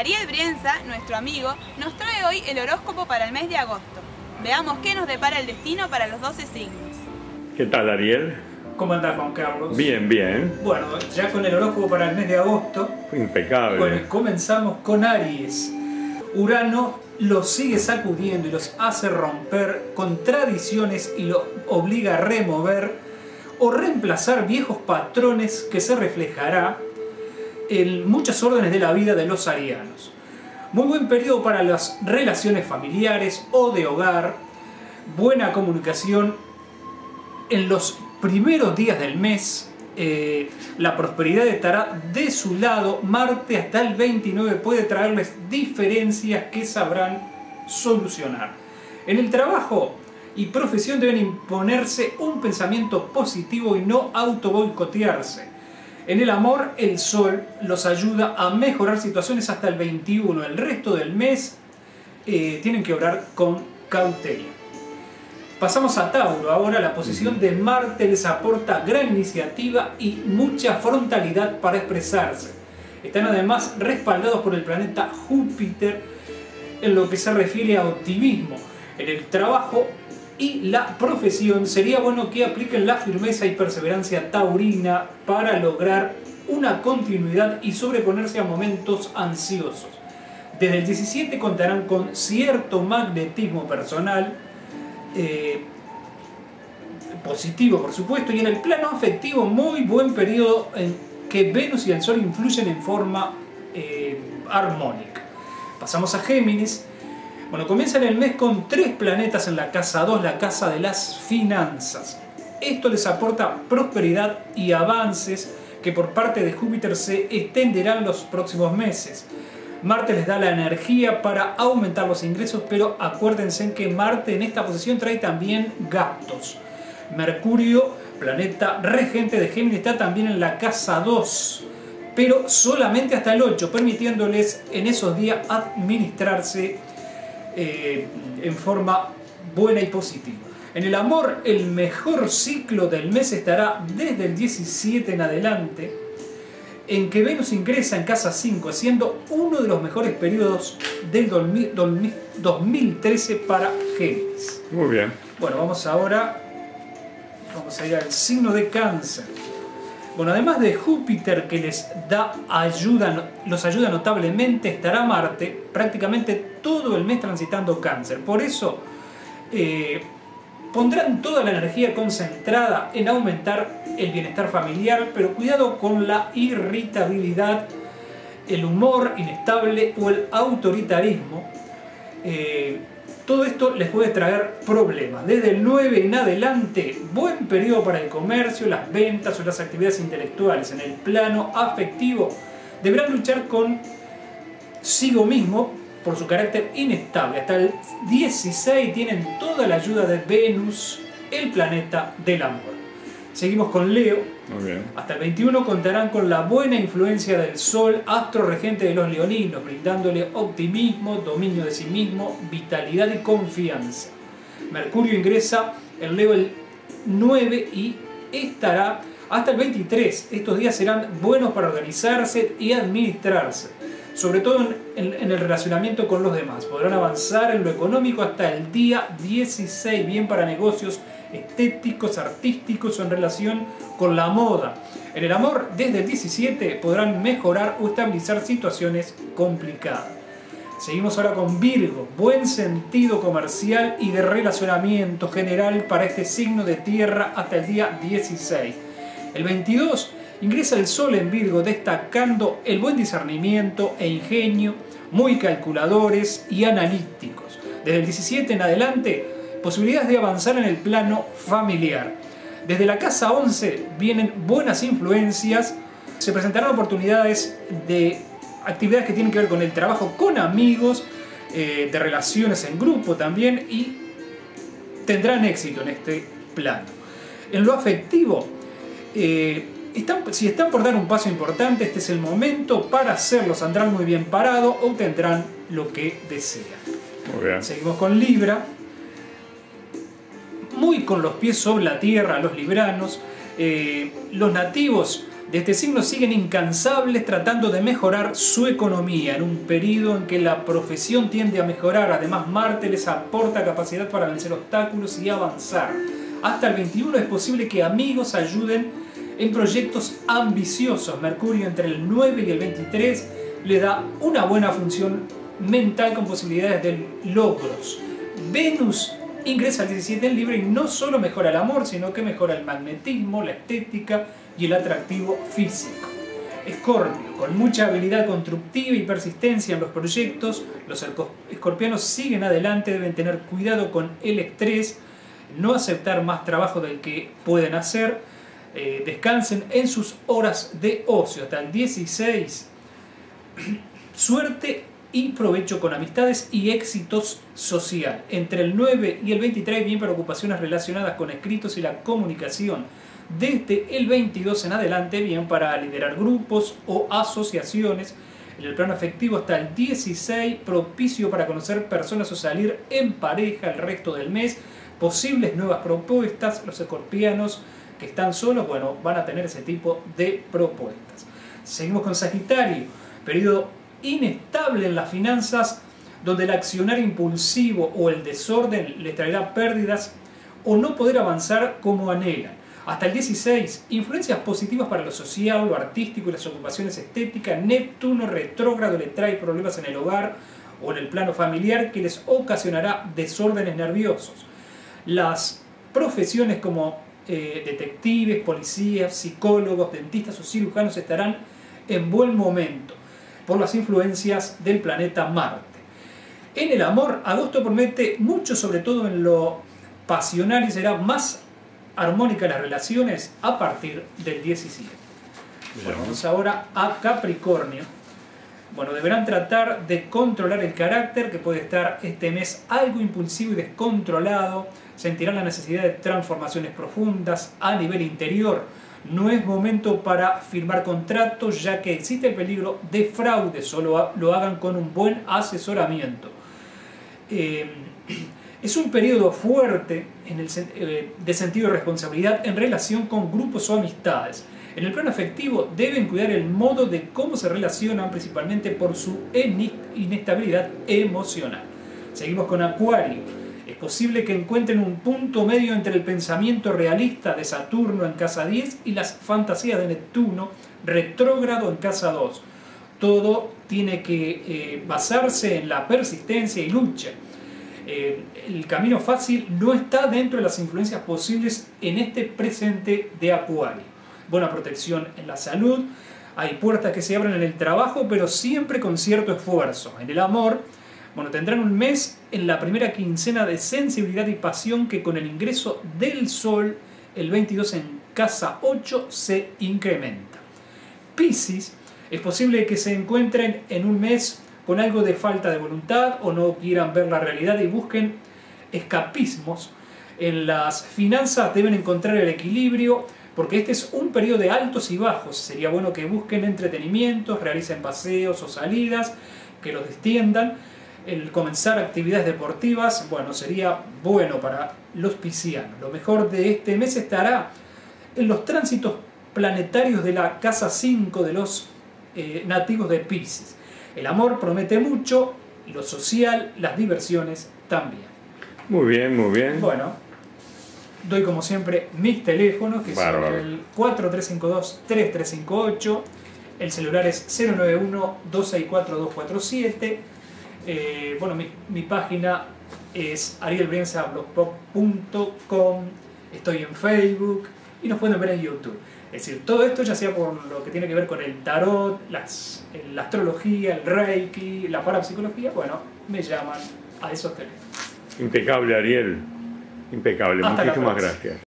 Ariel Brienza, nuestro amigo, nos trae hoy el horóscopo para el mes de agosto. Veamos qué nos depara el destino para los 12 signos. ¿Qué tal, Ariel? ¿Cómo andás, Juan Carlos? Bien, bien. Bueno, ya con el horóscopo para el mes de agosto, Impecable. comenzamos con Aries. Urano los sigue sacudiendo y los hace romper con tradiciones y los obliga a remover o reemplazar viejos patrones que se reflejará en muchas órdenes de la vida de los arianos. Muy buen periodo para las relaciones familiares o de hogar, buena comunicación en los primeros días del mes. La prosperidad estará de su lado. Marte hasta el 29 puede traerles diferencias que sabrán solucionar. En el trabajo y profesión deben imponerse un pensamiento positivo y no autoboicotearse. En el amor, el Sol los ayuda a mejorar situaciones hasta el 21. El resto del mes tienen que obrar con cautela. Pasamos a Tauro. Ahora la posición de Marte les aporta gran iniciativa y mucha frontalidad para expresarse. Están además respaldados por el planeta Júpiter en lo que se refiere a optimismo. En el trabajo y la profesión sería bueno que apliquen la firmeza y perseverancia taurina para lograr una continuidad y sobreponerse a momentos ansiosos. Desde el 17 contarán con cierto magnetismo personal, positivo por supuesto, y en el plano afectivo muy buen periodo en que Venus y el Sol influyen en forma armónica. Pasamos a Géminis. Bueno, comienzan el mes con 3 planetas en la casa 2, la casa de las finanzas. Esto les aporta prosperidad y avances que por parte de Júpiter se extenderán los próximos meses. Marte les da la energía para aumentar los ingresos, pero acuérdense que Marte en esta posición trae también gastos. Mercurio, planeta regente de Géminis, está también en la casa 2, pero solamente hasta el 8, permitiéndoles en esos días administrarse en forma buena y positiva. En el amor, el mejor ciclo del mes estará desde el 17 en adelante, en que Venus ingresa en casa 5, siendo uno de los mejores periodos del 2013 para Géminis. Muy bien. Bueno, vamos a ir al signo de Cáncer. Bueno, además de Júpiter que les los ayuda notablemente, estará Marte prácticamente todo el mes transitando Cáncer. Por eso pondrán toda la energía concentrada en aumentar el bienestar familiar, pero cuidado con la irritabilidad, el humor inestable o el autoritarismo. Todo esto les puede traer problemas. Desde el 9 en adelante, buen periodo para el comercio, las ventas o las actividades intelectuales. En el plano afectivo, deberán luchar consigo mismo por su carácter inestable. Hasta el 16 tienen toda la ayuda de Venus, el planeta del amor. Seguimos con Leo. Muy bien. Hasta el 21 contarán con la buena influencia del Sol, astro regente de los leoninos, brindándole optimismo, dominio de sí mismo, vitalidad y confianza. Mercurio ingresa en Leo el 9 y estará hasta el 23. Estos días serán buenos para organizarse y administrarse, sobre todo en el relacionamiento con los demás. Podrán avanzar en lo económico hasta el día 16, bien para negocios estéticos, artísticos o en relación con la moda. En el amor, desde el 17 podrán mejorar o estabilizar situaciones complicadas. Seguimos ahora con Virgo. Buen sentido comercial y de relacionamiento general para este signo de tierra hasta el día 16. El 22 ingresa el Sol en Virgo, destacando el buen discernimiento e ingenio, muy calculadores y analíticos. Desde el 17 en adelante, posibilidades de avanzar en el plano familiar. Desde la casa 11 vienen buenas influencias, se presentarán oportunidades de actividades que tienen que ver con el trabajo con amigos, de relaciones en grupo también, y tendrán éxito en este plano. En lo afectivo, si están por dar un paso importante, este es el momento para hacerlo. Saldrán muy bien parados, obtendrán lo que desean. Muy bien. Seguimos con Libra. Muy con los pies sobre la tierra, los libranos. Los nativos de este signo siguen incansables tratando de mejorar su economía en un periodo en que la profesión tiende a mejorar. Además, Marte les aporta capacidad para vencer obstáculos y avanzar. Hasta el 21 es posible que amigos ayuden en proyectos ambiciosos. Mercurio entre el 9 y el 23 le da una buena función mental con posibilidades de logros. Venus ingresa al 17 en Libra y no solo mejora el amor, sino que mejora el magnetismo, la estética y el atractivo físico. Escorpio, con mucha habilidad constructiva y persistencia en los proyectos, los escorpianos siguen adelante, deben tener cuidado con el estrés, no aceptar más trabajo del que pueden hacer, descansen en sus horas de ocio. Hasta el 16, suerte y provecho con amistades y éxitos social. Entre el 9 y el 23 bien preocupaciones relacionadas con escritos y la comunicación. Desde el 22 en adelante bien para liderar grupos o asociaciones. En el plano afectivo hasta el 16 propicio para conocer personas o salir en pareja el resto del mes. Posibles nuevas propuestas. Los escorpianos que están solos, bueno, van a tener ese tipo de propuestas. Seguimos con Sagitario, periodo inestable en las finanzas, donde el accionar impulsivo o el desorden les traerá pérdidas o no poder avanzar como anhelan. Hasta el 16, influencias positivas para lo social, lo artístico y las ocupaciones estéticas. Neptuno retrógrado le trae problemas en el hogar o en el plano familiar que les ocasionará desórdenes nerviosos. Las profesiones como detectives, policías, psicólogos, dentistas o cirujanos estarán en buen momento por las influencias del planeta Marte. En el amor, agosto promete mucho, sobre todo en lo pasional, y será más armónica las relaciones a partir del 17. Bueno, vamos ahora a Capricornio. Bueno, deberán tratar de controlar el carácter, que puede estar este mes algo impulsivo y descontrolado. Sentirán la necesidad de transformaciones profundas a nivel interior. No es momento para firmar contratos, ya que existe el peligro de fraude. Solo lo hagan con un buen asesoramiento. Es un periodo fuerte de sentido de responsabilidad en relación con grupos o amistades. En el plano afectivo deben cuidar el modo de cómo se relacionan, principalmente por su inestabilidad emocional. Seguimos con Acuario. Es posible que encuentren un punto medio entre el pensamiento realista de Saturno en casa 10 y las fantasías de Neptuno retrógrado en casa 2. Todo tiene que basarse en la persistencia y lucha. El camino fácil no está dentro de las influencias posibles en este presente de Acuario. Buena protección en la salud, hay puertas que se abren en el trabajo, pero siempre con cierto esfuerzo. En el amor, bueno, tendrán un mes en la primera quincena de sensibilidad y pasión que con el ingreso del Sol, el 22 en casa 8, se incrementa. Piscis, es posible que se encuentren en un mes con algo de falta de voluntad o no quieran ver la realidad y busquen escapismos. En las finanzas deben encontrar el equilibrio, porque este es un periodo de altos y bajos. Sería bueno que busquen entretenimientos, realicen paseos o salidas que los distiendan. El comenzar actividades deportivas, bueno, sería bueno para los piscianos. Lo mejor de este mes estará en los tránsitos planetarios de la casa 5 de los nativos de Piscis. El amor promete mucho, lo social, las diversiones también. Muy bien, muy bien. Bueno, doy como siempre mis teléfonos, que Bárbaro. son el 4352-3358, el celular es 091-264-247. Bueno, mi página es arielbrienzablogspot.com, estoy en Facebook y nos pueden ver en YouTube. Es decir, todo esto ya sea por lo que tiene que ver con el tarot, la astrología, el reiki, la parapsicología, bueno, me llaman a esos teléfonos. Impecable, Ariel. Impecable. Hasta la Muchísimas próxima. gracias.